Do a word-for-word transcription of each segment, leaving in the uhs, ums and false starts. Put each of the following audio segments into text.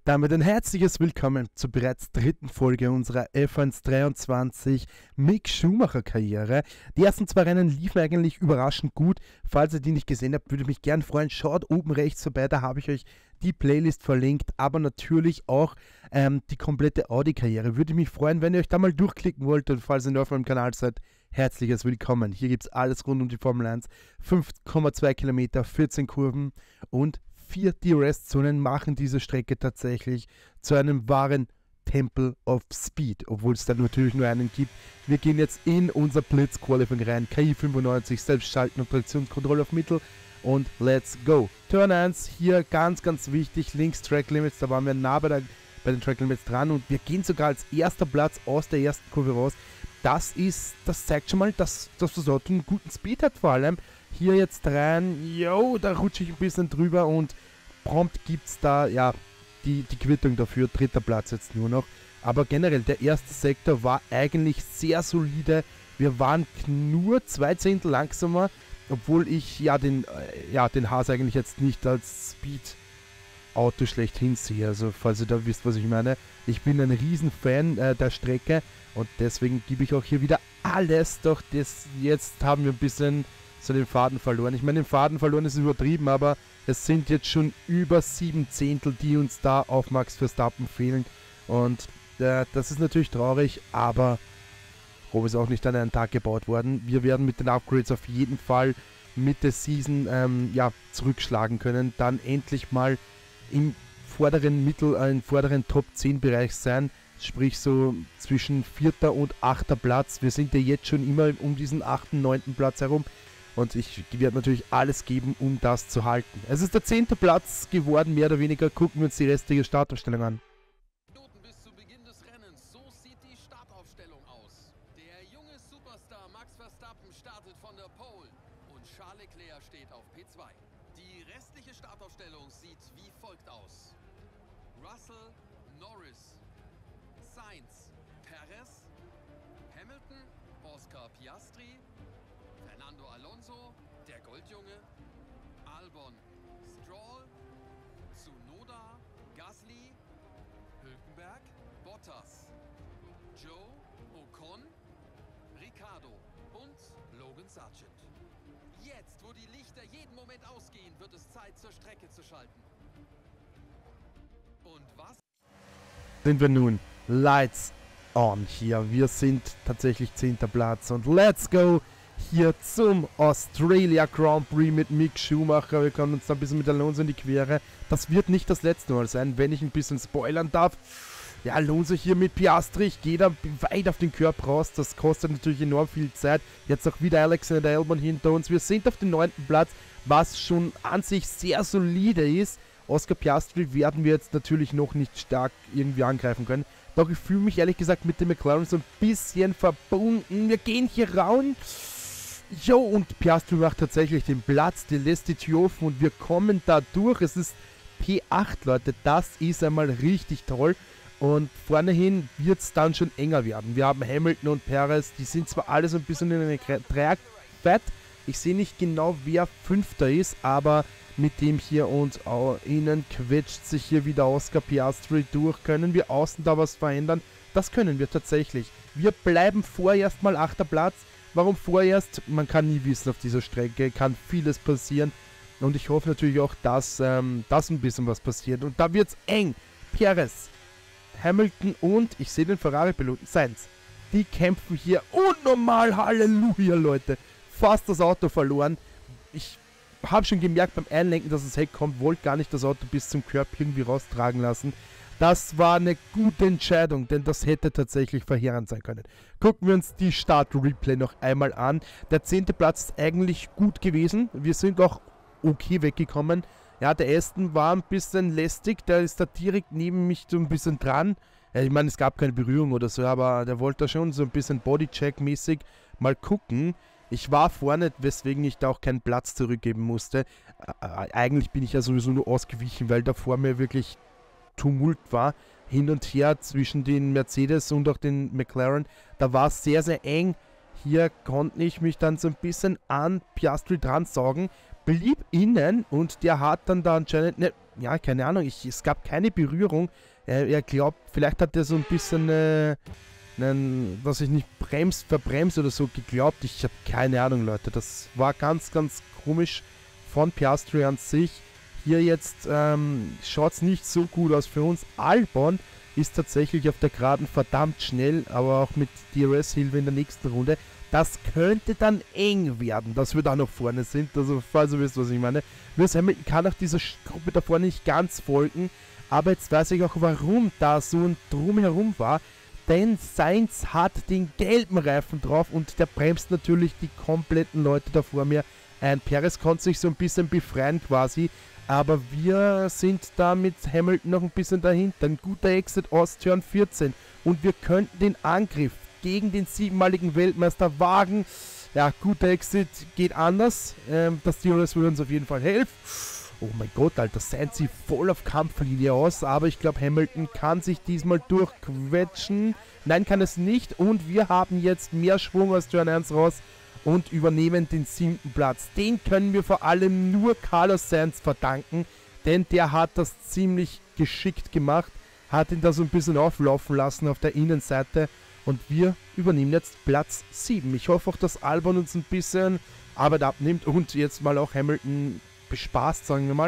Damit ein herzliches Willkommen zur bereits dritten Folge unserer F eins dreiundzwanzig Mick Schumacher Karriere. Die ersten zwei Rennen liefen eigentlich überraschend gut. Falls ihr die nicht gesehen habt, würde ich mich gern freuen. Schaut oben rechts vorbei, da habe ich euch die Playlist verlinkt, aber natürlich auch ähm, die komplette Audi-Karriere. Würde mich freuen, wenn ihr euch da mal durchklicken wollt, und falls ihr neu auf meinem Kanal seid, herzliches Willkommen. Hier gibt es alles rund um die Formel eins. fünf Komma zwei Kilometer, vierzehn Kurven und vier D R S-Zonen machen diese Strecke tatsächlich zu einem wahren Temple of Speed, obwohl es da natürlich nur einen gibt. Wir gehen jetzt in unser Blitz-Qualifying rein. K I fünfundneunzig, Selbstschalten und Traktionskontrolle auf Mittel und let's go. Turn eins, hier ganz, ganz wichtig, links Track Limits, da waren wir nah bei, der, bei den Track Limits dran und wir gehen sogar als erster Platz aus der ersten Kurve raus. Das ist, das zeigt schon mal, dass, dass das Auto einen guten Speed hat vor allem. Hier jetzt rein, yo, da rutsche ich ein bisschen drüber und prompt gibt es da, ja, die, die Quittung dafür, dritter Platz jetzt nur noch. Aber generell, der erste Sektor war eigentlich sehr solide. Wir waren nur zwei Zehntel langsamer, obwohl ich ja den, äh, ja, den Haas eigentlich jetzt nicht als Speed-Auto schlechthin sehe. Also, falls ihr da wisst, was ich meine. Ich bin ein Riesenfan äh, der Strecke und deswegen gebe ich auch hier wieder alles. Doch das, jetzt haben wir ein bisschen so den Faden verloren. Ich meine, den Faden verloren ist übertrieben, aber es sind jetzt schon über sieben Zehntel, die uns da auf Max Verstappen fehlen. Und äh, das ist natürlich traurig, aber Rom ist auch nicht an einen Tag gebaut worden. Wir werden mit den Upgrades auf jeden Fall Mitte Season ähm, ja, zurückschlagen können. Dann endlich mal im vorderen Mittel, äh, im vorderen Top zehn Bereich sein. Sprich so zwischen vierter und achter Platz. Wir sind ja jetzt schon immer um diesen achten, neunten Platz herum. Und ich werde natürlich alles geben, um das zu halten. Es ist der zehnte Platz geworden, mehr oder weniger. Gucken wir uns die restliche Startaufstellung an. Minuten bis zu Beginn des Rennens. So sieht die Startaufstellung aus. Der junge Superstar Max Verstappen startet von der Pole und Charles Leclerc steht auf P zwei. Die restliche Startaufstellung sieht wie folgt aus. Russell, Norris, Sainz, Perez, Hamilton, Oscar Piastri, Fernando Alonso, der Goldjunge, Albon, Stroll, Tsunoda, Gasly, Hülkenberg, Bottas, Joe, Ocon, Ricciardo und Logan Sargent. Jetzt, wo die Lichter jeden Moment ausgehen, wird es Zeit, zur Strecke zu schalten. Und was Sind wir nun Lights on hier. Wir sind tatsächlich zehnter Platz und let's go hier zum Australia Grand Prix mit Mick Schumacher. Wir kommen uns da ein bisschen mit Alonso in die Quere. Das wird nicht das letzte Mal sein, wenn ich ein bisschen spoilern darf. Ja, Alonso hier mit Piastri. Ich gehe da weit auf den Körper raus. Das kostet natürlich enorm viel Zeit. Jetzt auch wieder Alexander Albon hinter uns. Wir sind auf dem neunten Platz, was schon an sich sehr solide ist. Oscar Piastri werden wir jetzt natürlich noch nicht stark irgendwie angreifen können. Doch ich fühle mich ehrlich gesagt mit dem McLaren so ein bisschen verbunden. Wir gehen hier raun. Jo, und Piastri macht tatsächlich den Platz, der lässt die Tür offen und wir kommen da durch. Es ist P acht, Leute, das ist einmal richtig toll. Und vorne hin wird es dann schon enger werden. Wir haben Hamilton und Perez, die sind zwar alle so ein bisschen in eine Dreierfett. Ich sehe nicht genau, wer Fünfter ist, aber mit dem hier und auch innen quetscht sich hier wieder Oscar Piastri durch. Können wir außen da was verändern? Das können wir tatsächlich. Wir bleiben vorerst mal achter Platz. Warum vorerst? Man kann nie wissen auf dieser Strecke, kann vieles passieren. Und ich hoffe natürlich auch, dass, ähm, dass ein bisschen was passiert. Und da wird es eng. Perez, Hamilton und, ich sehe den Ferrari-Piloten, Sainz. Die kämpfen hier unnormal, Halleluja, Leute. Fast das Auto verloren. Ich habe schon gemerkt beim Einlenken, dass das Heck kommt, wollte gar nicht das Auto bis zum Curb irgendwie raustragen lassen. Das war eine gute Entscheidung, denn das hätte tatsächlich verheerend sein können. Gucken wir uns die Start-Replay noch einmal an. Der zehnte Platz ist eigentlich gut gewesen. Wir sind auch okay weggekommen. Ja, der Aston war ein bisschen lästig. Der ist da direkt neben mich so ein bisschen dran. Ja, ich meine, es gab keine Berührung oder so, aber der wollte da schon so ein bisschen Bodycheck-mäßig mal gucken. Ich war vorne, weswegen ich da auch keinen Platz zurückgeben musste. Äh, eigentlich bin ich ja sowieso nur ausgewichen, weil da vor mir wirklich Tumult war, hin und her zwischen den Mercedes und auch den McLaren. Da war es sehr, sehr eng. Hier konnte ich mich dann so ein bisschen an Piastri dran saugen, blieb innen und der hat dann da anscheinend, ne, ja, keine Ahnung, ich, es gab keine Berührung. Er, er glaubt, vielleicht hat er so ein bisschen, äh, einen, dass ich nicht bremst, verbremst oder so geglaubt. Ich habe keine Ahnung, Leute. Das war ganz, ganz komisch von Piastri an sich. Hier jetzt ähm, schaut es nicht so gut aus für uns. Albon ist tatsächlich auf der Geraden verdammt schnell, aber auch mit D R S-Hilfe in der nächsten Runde. Das könnte dann eng werden, dass wir da noch vorne sind. Also, falls ihr wisst, was ich meine. Lewis Hamilton kann auch dieser Gruppe da vorne nicht ganz folgen. Aber jetzt weiß ich auch, warum da so ein Drumherum war. Denn Sainz hat den gelben Reifen drauf und der bremst natürlich die kompletten Leute da vor mir ein. Perez konnte sich so ein bisschen befreien quasi. Aber wir sind da mit Hamilton noch ein bisschen dahinter. Ein guter Exit aus Turn vierzehn. Und wir könnten den Angriff gegen den siebenmaligen Weltmeister wagen. Ja, guter Exit geht anders. Ähm, das D R S will uns auf jeden Fall helfen. Oh mein Gott, Alter, Sainz sieht voll auf Kampflinie aus. Aber ich glaube, Hamilton kann sich diesmal durchquetschen. Nein, kann es nicht. Und wir haben jetzt mehr Schwung aus Turn eins raus. Und übernehmen den siebten Platz. Den können wir vor allem nur Carlos Sainz verdanken, denn der hat das ziemlich geschickt gemacht, hat ihn da so ein bisschen auflaufen lassen auf der Innenseite und wir übernehmen jetzt Platz sieben. Ich hoffe auch, dass Albon uns ein bisschen Arbeit abnimmt und jetzt mal auch Hamilton bespaßt, sagen wir mal.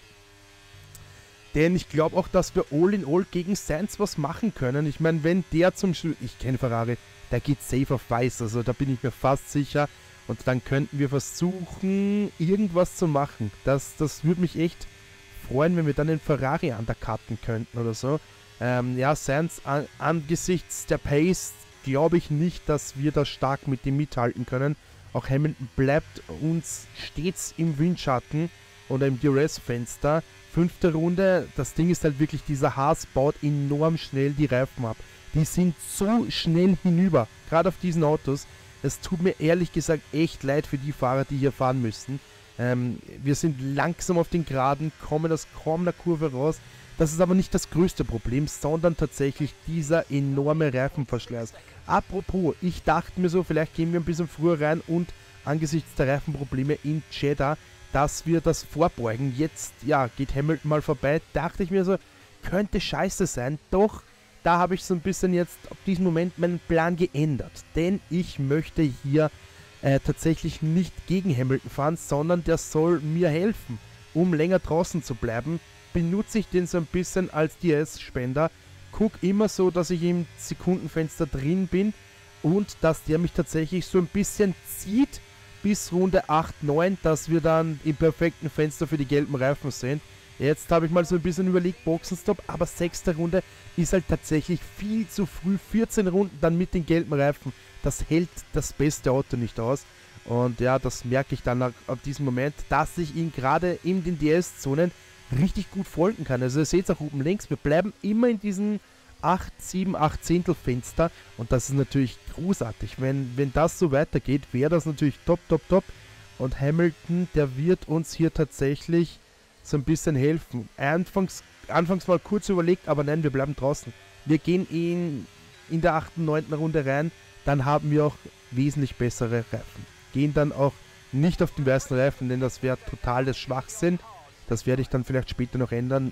Denn ich glaube auch, dass wir all in all gegen Sainz was machen können. Ich meine, wenn der zum Schluss... Ich kenne Ferrari, der geht safe auf weiß, also da bin ich mir fast sicher. Und dann könnten wir versuchen, irgendwas zu machen. Das, das würde mich echt freuen, wenn wir dann den Ferrari undercutten könnten oder so. Ähm, ja, Sainz, an, angesichts der Pace glaube ich nicht, dass wir da stark mit dem mithalten können. Auch Hamilton bleibt uns stets im Windschatten oder im D R S-Fenster. Fünfte Runde, das Ding ist halt wirklich, dieser Haas baut enorm schnell die Reifen ab. Die sind so schnell hinüber, gerade auf diesen Autos. Es tut mir ehrlich gesagt echt leid für die Fahrer, die hier fahren müssen. Ähm, wir sind langsam auf den Geraden, kommen aus kaum einer Kurve raus. Das ist aber nicht das größte Problem, sondern tatsächlich dieser enorme Reifenverschleiß. Apropos, ich dachte mir so, vielleicht gehen wir ein bisschen früher rein und angesichts der Reifenprobleme in Jeddah, dass wir das vorbeugen. Jetzt, ja, geht Hamilton mal vorbei. Dachte ich mir so, könnte scheiße sein. Doch, da habe ich so ein bisschen jetzt auf diesen Moment meinen Plan geändert. Denn ich möchte hier äh, tatsächlich nicht gegen Hamilton fahren, sondern der soll mir helfen, um länger draußen zu bleiben. Benutze ich den so ein bisschen als D R S-Spender. Guck immer so, dass ich im Sekundenfenster drin bin und dass der mich tatsächlich so ein bisschen zieht bis Runde acht, neun, dass wir dann im perfekten Fenster für die gelben Reifen sind. Jetzt habe ich mal so ein bisschen überlegt, Boxenstopp, aber sechste Runde ist halt tatsächlich viel zu früh. vierzehn Runden dann mit den gelben Reifen, das hält das beste Auto nicht aus. Und ja, das merke ich dann auf diesem Moment, dass ich ihn gerade in den D R S-Zonen richtig gut folgen kann. Also ihr seht es auch oben links, wir bleiben immer in diesen acht, sieben, acht Zehntel Fenster und das ist natürlich großartig. Wenn, wenn das so weitergeht, wäre das natürlich top, top, top. Und Hamilton, der wird uns hier tatsächlich so ein bisschen helfen. Anfangs, anfangs mal kurz überlegt, aber nein, wir bleiben draußen. Wir gehen in, in der achten, neunten Runde rein, dann haben wir auch wesentlich bessere Reifen. Gehen dann auch nicht auf den weißen Reifen, denn das wäre totales Schwachsinn. Das werde ich dann vielleicht später noch ändern.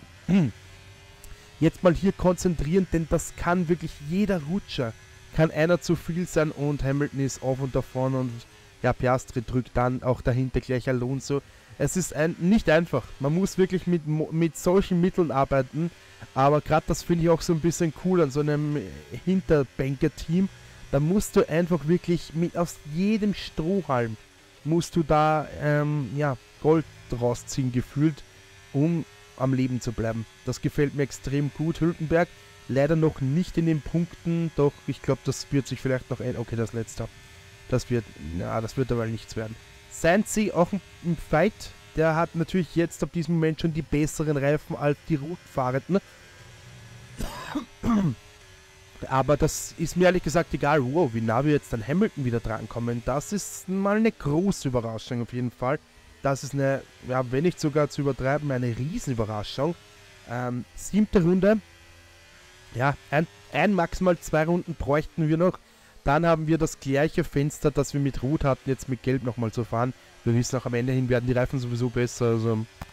Jetzt mal hier konzentrieren, denn das kann wirklich jeder Rutscher, kann einer zu viel sein und Hamilton ist auf und davon und ja, Piastri drückt dann auch dahinter gleich Alonso. Es ist ein, nicht einfach, man muss wirklich mit, mit solchen Mitteln arbeiten, aber gerade das finde ich auch so ein bisschen cool an so einem Hinterbänker-Team. Da musst du einfach wirklich mit aus jedem Strohhalm musst du da ähm, ja, Gold rausziehen gefühlt, um am Leben zu bleiben. Das gefällt mir extrem gut. Hülkenberg leider noch nicht in den Punkten, doch ich glaube, das wird sich vielleicht noch ein... Okay, das letzte. Das wird... Na, das wird aber nichts werden. Sainz auch im Fight. Der hat natürlich jetzt ab diesem Moment schon die besseren Reifen als die Rotfahrenden. Aber das ist mir ehrlich gesagt egal. Wow, wie nah wir jetzt an Hamilton wieder drankommen. Das ist mal eine große Überraschung auf jeden Fall. Das ist eine, ja, wenn nicht sogar zu übertreiben, eine Riesenüberraschung. Ähm, siebte Runde. Ja, ein, ein, maximal zwei Runden bräuchten wir noch. Dann haben wir das gleiche Fenster, das wir mit Rot hatten, jetzt mit Gelb nochmal zu fahren. Wir wissen auch, am Ende hin werden die Reifen sowieso besser. Also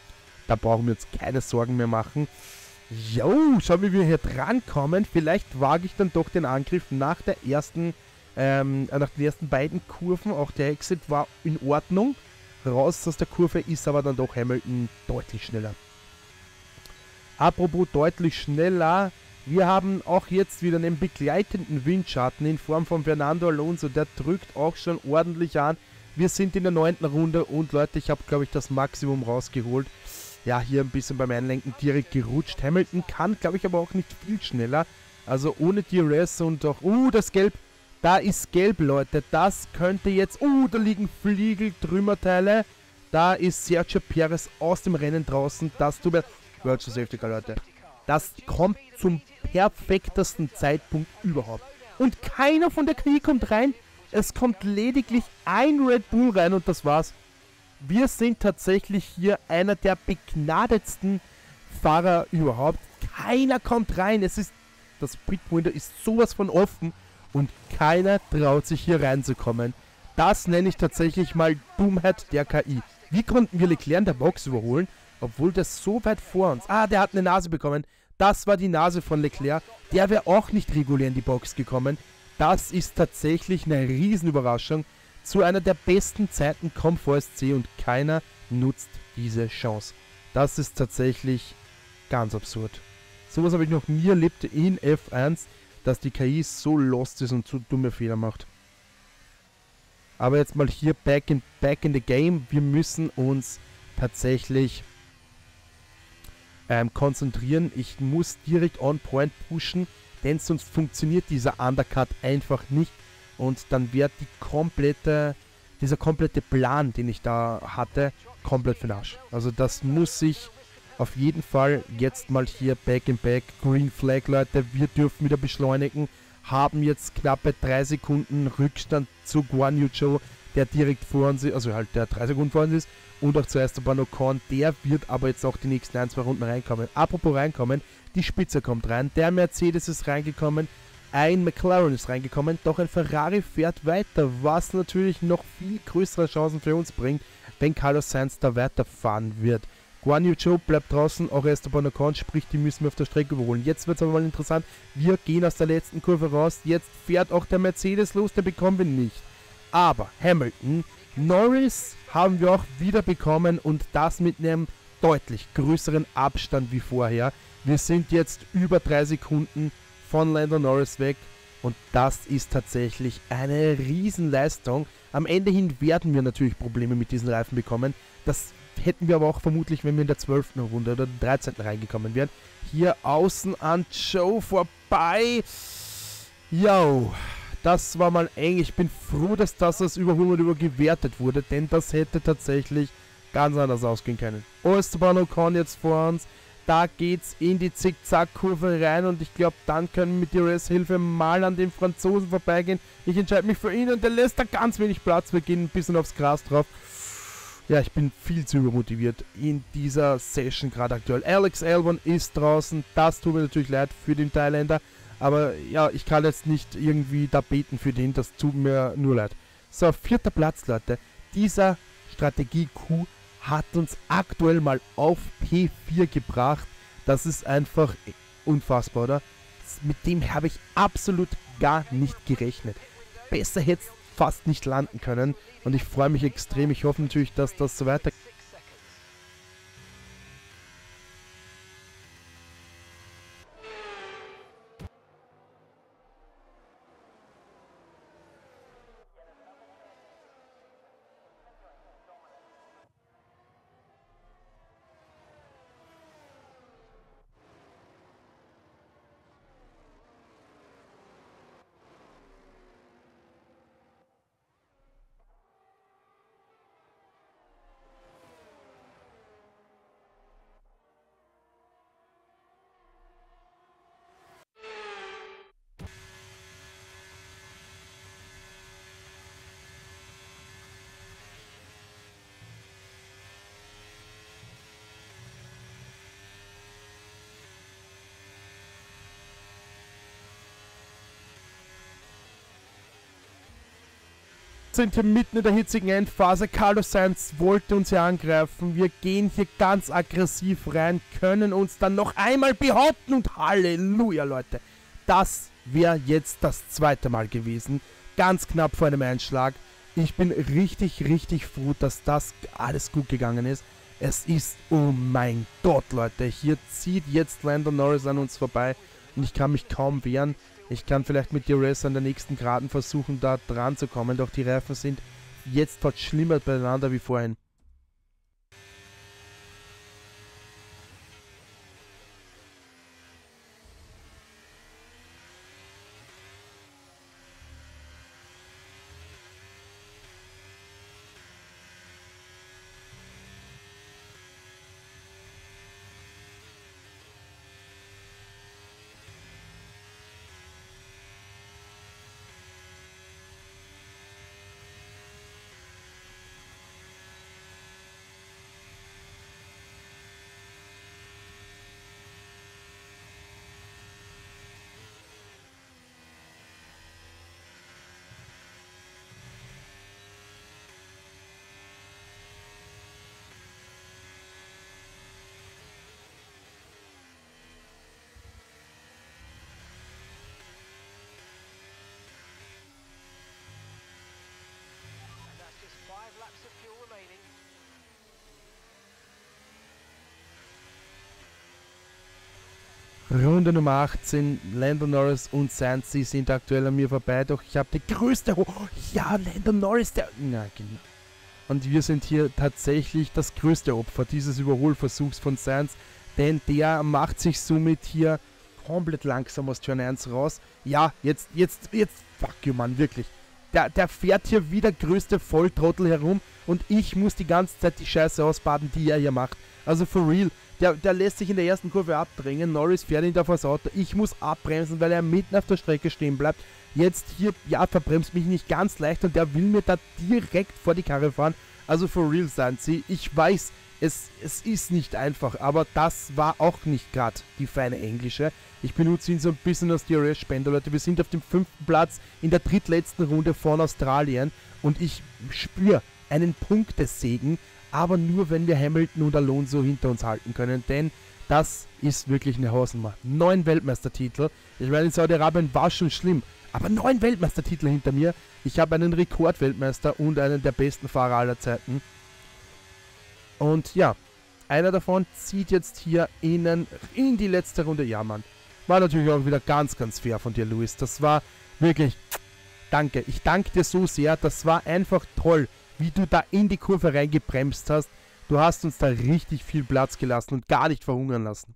Da brauchen wir uns keine Sorgen mehr machen. Jo, schauen wir, wie wir hier drankommen. Vielleicht wage ich dann doch den Angriff nach der ersten, ähm, nach den ersten beiden Kurven. Auch der Exit war in Ordnung. Raus aus der Kurve ist aber dann doch Hamilton deutlich schneller. Apropos deutlich schneller, wir haben auch jetzt wieder einen begleitenden Windschatten in Form von Fernando Alonso. Der drückt auch schon ordentlich an. Wir sind in der neunten Runde und Leute, ich habe, glaube ich, das Maximum rausgeholt. Ja, hier ein bisschen beim Einlenken direkt gerutscht. Hamilton kann, glaube ich, aber auch nicht viel schneller. Also ohne D R S und auch... Uh, das Gelb. Da ist Gelb, Leute. Das könnte jetzt... Uh, da liegen Fliegel, Trümmerteile. Da ist Sergio Perez aus dem Rennen draußen. Das tut mir... Virtual Safety Car, Leute. Das kommt zum perfektesten Zeitpunkt überhaupt. Und keiner von der K I kommt rein. Es kommt lediglich ein Red Bull rein und das war's. Wir sind tatsächlich hier einer der begnadetsten Fahrer überhaupt. Keiner kommt rein. Es ist, das Pit-Window ist sowas von offen und keiner traut sich hier reinzukommen. Das nenne ich tatsächlich mal Dummheit der K I. Wie konnten wir Leclerc in der Box überholen, obwohl der so weit vor uns... Ah, der hat eine Nase bekommen. Das war die Nase von Leclerc. Der wäre auch nicht regulär in die Box gekommen. Das ist tatsächlich eine Riesenüberraschung. Zu einer der besten Zeiten kommt V S C und keiner nutzt diese Chance. Das ist tatsächlich ganz absurd. Sowas habe ich noch nie erlebt in F eins, dass die K I so lost ist und so dumme Fehler macht. Aber jetzt mal hier back in, back in the game. Wir müssen uns tatsächlich ähm, konzentrieren. Ich muss direkt on point pushen, denn sonst funktioniert dieser Undercut einfach nicht. Und dann wird die komplette, dieser komplette Plan, den ich da hatte, komplett für den Arsch. Also das muss ich auf jeden Fall jetzt mal hier back in back. Green Flag, Leute, wir dürfen wieder beschleunigen. Haben jetzt knappe drei Sekunden Rückstand zu Guan Yu Zhou, der direkt vor uns ist, also halt der drei Sekunden vor uns ist. Und auch zu Esteban Ocon, der wird aber jetzt auch die nächsten ein, zwei Runden reinkommen. Apropos reinkommen, die Spitze kommt rein, der Mercedes ist reingekommen. Ein McLaren ist reingekommen, doch ein Ferrari fährt weiter, was natürlich noch viel größere Chancen für uns bringt, wenn Carlos Sainz da weiterfahren wird. Guan Yu Zhou bleibt draußen, auch Esteban Ocon, sprich, die müssen wir auf der Strecke überholen. Jetzt wird es aber mal interessant, wir gehen aus der letzten Kurve raus, jetzt fährt auch der Mercedes los, den bekommen wir nicht. Aber Hamilton, Norris haben wir auch wieder bekommen und das mit einem deutlich größeren Abstand wie vorher. Wir sind jetzt über drei Sekunden von Lando Norris weg und das ist tatsächlich eine Riesenleistung. Am Ende hin werden wir natürlich Probleme mit diesen Reifen bekommen. Das hätten wir aber auch vermutlich, wenn wir in der zwölften Runde oder der dreizehnten reingekommen wären. Hier außen an Joe vorbei. Yo, das war mal eng. Ich bin froh, dass das als Überholmanöver gewertet wurde, denn das hätte tatsächlich ganz anders ausgehen können. Esteban Ocon jetzt vor uns. Da geht's in die Zickzack-Kurve rein und ich glaube, dann können wir mit D R S-Hilfe mal an den Franzosen vorbeigehen. Ich entscheide mich für ihn und der lässt da ganz wenig Platz. Wir gehen ein bisschen aufs Gras drauf. Ja, ich bin viel zu übermotiviert in dieser Session gerade aktuell. Alex Albon ist draußen. Das tut mir natürlich leid für den Thailänder. Aber ja, ich kann jetzt nicht irgendwie da beten für den. Das tut mir nur leid. So, vierter Platz, Leute. Dieser Strategie-Coup hat uns aktuell mal auf P vier gebracht. Das ist einfach unfassbar, oder? Mit dem habe ich absolut gar nicht gerechnet. Besser hätte es fast nicht landen können. Und ich freue mich extrem. Ich hoffe natürlich, dass das so weitergeht. sind hier mitten in der hitzigen Endphase. Carlos Sainz wollte uns hier angreifen. Wir gehen hier ganz aggressiv rein, können uns dann noch einmal behaupten und Halleluja, Leute. Das wäre jetzt das zweite Mal gewesen. Ganz knapp vor einem Einschlag. Ich bin richtig, richtig froh, dass das alles gut gegangen ist. Es ist, oh mein Gott, Leute, hier zieht jetzt Lando Norris an uns vorbei und ich kann mich kaum wehren. Ich kann vielleicht mit D R S an der nächsten Geraden versuchen, da dran zu kommen, doch die Reifen sind jetzt fast schlimmer beieinander wie vorhin. Runde Nummer achtzehn, Lando Norris und Sainz, sie sind aktuell an mir vorbei, doch ich habe die größte... Ho ja, Lando Norris, der... Na, genau. Und wir sind hier tatsächlich das größte Opfer dieses Überholversuchs von Sainz, denn der macht sich somit hier komplett langsam aus Turn eins raus. Ja, jetzt, jetzt, jetzt, fuck you, Mann, wirklich. Der, der fährt hier wie der größte Volltrottel herum und ich muss die ganze Zeit die Scheiße ausbaden, die er hier macht. Also for real. Der, der lässt sich in der ersten Kurve abdrängen, Norris fährt ihn da vors Auto, ich muss abbremsen, weil er mitten auf der Strecke stehen bleibt. Jetzt hier, ja, verbremst mich nicht ganz leicht und der will mir da direkt vor die Karre fahren. Also for real, Sanzi, ich weiß, es, es ist nicht einfach, aber das war auch nicht gerade die feine Englische. Ich benutze ihn so ein bisschen als D R S-Spender, Leute. Wir sind auf dem fünften Platz in der drittletzten Runde von Australien und ich spüre einen Punktesegen, aber nur, wenn wir Hamilton und Alonso hinter uns halten können, denn das ist wirklich eine Hausnummer. Neun Weltmeistertitel, ich meine, in Saudi-Arabien war schon schlimm, aber neun Weltmeistertitel hinter mir. Ich habe einen Rekordweltmeister und einen der besten Fahrer aller Zeiten. Und ja, einer davon zieht jetzt hier innen in die letzte Runde. Ja, Mann, war natürlich auch wieder ganz, ganz fair von dir, Lewis. Das war wirklich, danke, ich danke dir so sehr, das war einfach toll, wie du da in die Kurve reingebremst hast. Du hast uns da richtig viel Platz gelassen und gar nicht verhungern lassen.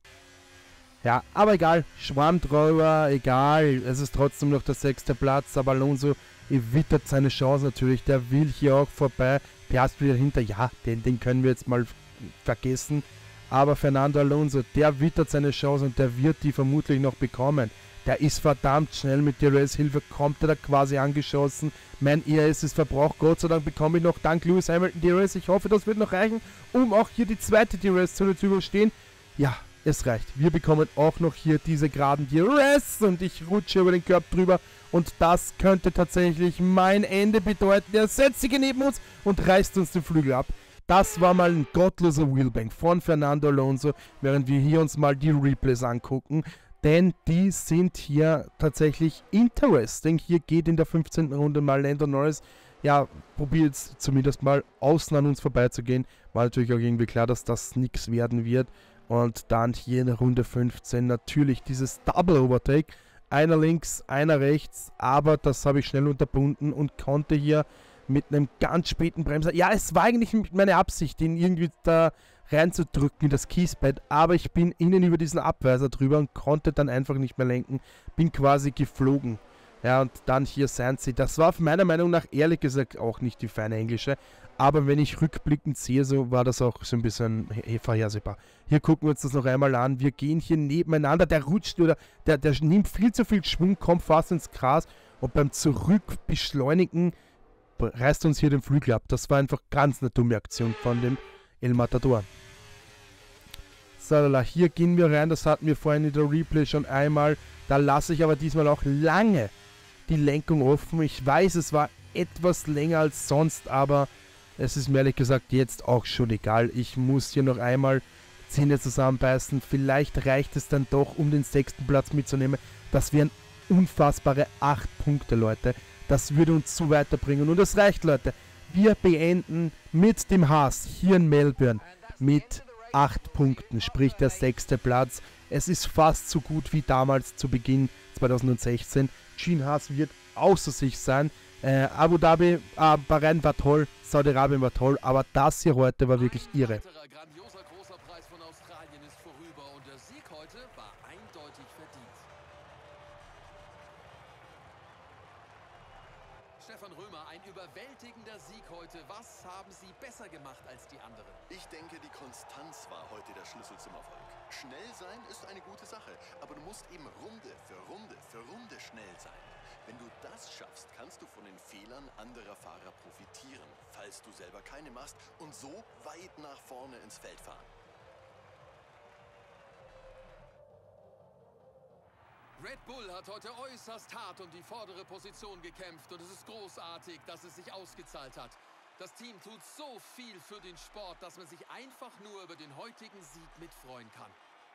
Ja, aber egal, Schwamm drüber, egal, es ist trotzdem noch der sechste Platz, aber Alonso wittert seine Chance natürlich, der will hier auch vorbei. Piastri dahinter, ja, den, den können wir jetzt mal vergessen. Aber Fernando Alonso, der wittert seine Chance und der wird die vermutlich noch bekommen. Der ist verdammt schnell, mit D R S-Hilfe kommt er da quasi angeschossen. Mein E R S ist verbraucht, Gott sei Dank bekomme ich noch dank Lewis Hamilton D R S. Ich hoffe, das wird noch reichen, um auch hier die zweite D R S-Zone zu überstehen. Ja, es reicht. Wir bekommen auch noch hier diese geraden D R S und ich rutsche über den Körper drüber. Und das könnte tatsächlich mein Ende bedeuten. Er setzt sich neben uns und reißt uns den Flügel ab. Das war mal ein gottloser Wheelbang von Fernando Alonso, während wir hier uns mal die Replays angucken. Denn die sind hier tatsächlich interesting. Hier geht in der fünfzehnten Runde mal Lando Norris. Ja, probiert zumindest mal außen an uns vorbeizugehen. War natürlich auch irgendwie klar, dass das nichts werden wird. Und dann hier in der Runde fünfzehn natürlich dieses Double Overtake. Einer links, einer rechts. Aber das habe ich schnell unterbunden und konnte hier mit einem ganz späten Bremser... Ja, es war eigentlich meine Absicht, ihn irgendwie da reinzudrücken in das Kiesbett, aber ich bin innen über diesen Abweiser drüber und konnte dann einfach nicht mehr lenken, bin quasi geflogen. Ja, und dann hier Sainz, das war meiner Meinung nach ehrlich gesagt auch nicht die feine Englische, aber wenn ich rückblickend sehe, so war das auch so ein bisschen vorhersehbar. Hier gucken wir uns das noch einmal an, wir gehen hier nebeneinander, der rutscht oder der, der nimmt viel zu viel Schwung, kommt fast ins Gras und beim Zurückbeschleunigen reißt uns hier den Flügel ab. Das war einfach ganz eine dumme Aktion von dem El Matador. So, hier gehen wir rein, das hatten wir vorhin in der Replay schon einmal. Da lasse ich aber diesmal auch lange die Lenkung offen. Ich weiß, es war etwas länger als sonst, aber es ist mir ehrlich gesagt jetzt auch schon egal. Ich muss hier noch einmal Zähne zusammenbeißen. Vielleicht reicht es dann doch, um den sechsten Platz mitzunehmen. Das wären unfassbare acht Punkte, Leute. Das würde uns so weiterbringen. Und das reicht, Leute. Wir beenden mit dem Haas hier in Melbourne mit acht Punkten, sprich der sechste Platz. Es ist fast so gut wie damals zu Beginn zwanzig sechzehn. Gene Haas wird außer sich sein. Äh, Abu Dhabi, äh, Bahrain war toll, Saudi-Arabien war toll, aber das hier heute war wirklich irre. Ein grandioser großer Preis von Australien ist vorüber und der Sieg heute war eindeutig verdient. Stefan Römer, ein überwältigender Sieg heute. Was haben Sie besser gemacht als die anderen? Ich denke, die Konstanz war heute der Schlüssel zum Erfolg. Schnell sein ist eine gute Sache, aber du musst eben Runde für Runde für Runde schnell sein. Wenn du das schaffst, kannst du von den Fehlern anderer Fahrer profitieren, falls du selber keine machst und so weit nach vorne ins Feld fahren. Red Bull hat heute äußerst hart um die vordere Position gekämpft und es ist großartig, dass es sich ausgezahlt hat. Das Team tut so viel für den Sport, dass man sich einfach nur über den heutigen Sieg mitfreuen kann.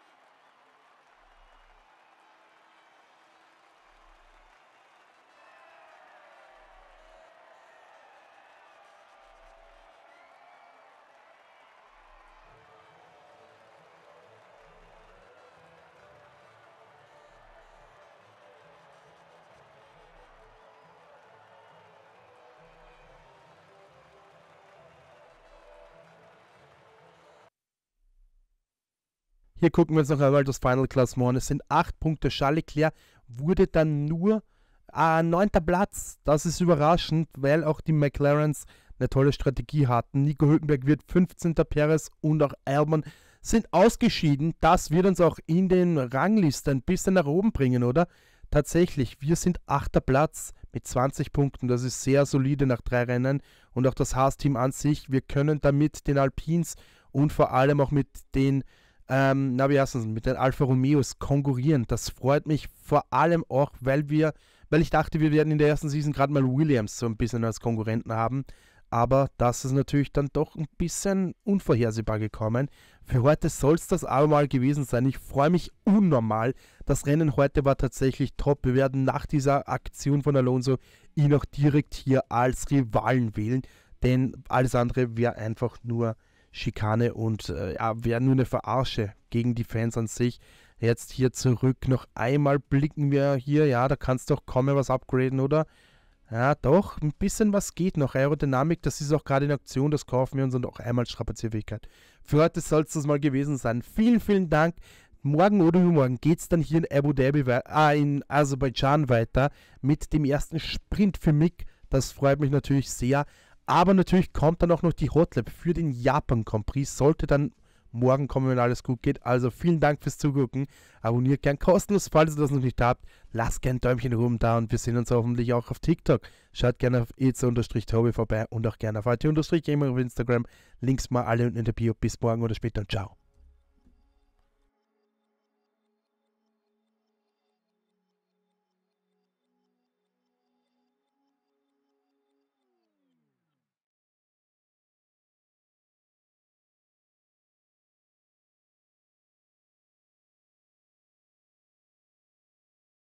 Hier gucken wir uns noch einmal das Final Klassement. Es sind acht Punkte. Charles Leclerc wurde dann nur äh, neunter Platz. Das ist überraschend, weil auch die McLarens eine tolle Strategie hatten. Nico Hülkenberg wird fünfzehnter Perez und auch Albon sind ausgeschieden. Das wird uns auch in den Ranglisten ein bisschen nach oben bringen, oder? Tatsächlich, wir sind achter Platz mit zwanzig Punkten. Das ist sehr solide nach drei Rennen. Und auch das Haas-Team an sich. Wir können damit den Alpines und vor allem auch mit den Ähm, na, wie heißt das, mit den Alfa Romeos konkurrieren. Das freut mich vor allem auch, weil wir, weil ich dachte, wir werden in der ersten Season gerade mal Williams so ein bisschen als Konkurrenten haben. Aber das ist natürlich dann doch ein bisschen unvorhersehbar gekommen. Für heute soll es das aber mal gewesen sein. Ich freue mich unnormal. Das Rennen heute war tatsächlich top. Wir werden nach dieser Aktion von Alonso ihn auch direkt hier als Rivalen wählen. Denn alles andere wäre einfach nur Schikane und äh, ja, wäre nur eine Verarsche gegen die Fans an sich. Jetzt hier zurück, noch einmal blicken wir hier, ja, da kannst du doch kaum mehr was upgraden, oder? Ja, doch, ein bisschen was geht noch. Aerodynamik, das ist auch gerade in Aktion, das kaufen wir uns und auch einmal Strapazierfähigkeit. Für heute soll es das mal gewesen sein. Vielen, vielen Dank. Morgen oder übermorgen geht es dann hier in Abu Dhabi, ah, in Aserbaidschan weiter mit dem ersten Sprint für Mick. Das freut mich natürlich sehr. Aber natürlich kommt dann auch noch die Hotlap für den Japan Grand Prix. Sollte dann morgen kommen, wenn alles gut geht. Also vielen Dank fürs Zugucken. Abonniert gern kostenlos, falls ihr das noch nicht habt. Lasst gern ein Däumchen oben da und wir sehen uns hoffentlich auch auf TikTok. Schaut gerne auf eze-tobi vorbei und auch gerne auf a t-gamer auf Instagram. Links mal alle unten in der Bio. Bis morgen oder später und ciao.